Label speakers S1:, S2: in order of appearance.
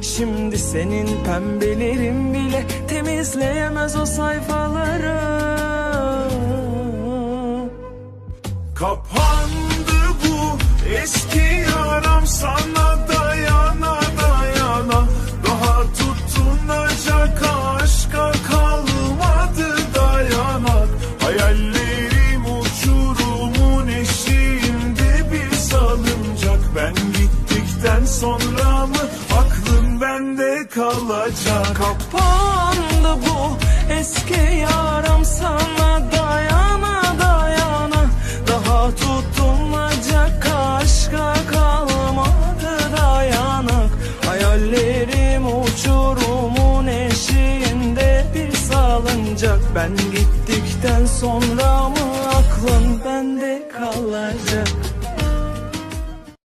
S1: Şimdi senin pembelerin bile temizleyemez o sayfaları.
S2: Kapandı bu eski yaram, sana dayana dayana. Daha tutunacak aşka kalmadı dayanak. Hayallerim uçurumun eşiğinde bir salıncak. Ben gittikten sonra mı aklım bende kalacak?
S1: Kapandı bu eski yaram, sana dayana dayana. Daha tutunacak aşka kalmadı dayanak. Hayallerim uçurumun eşiğinde bir salıncak. Ben gittikten sonra mı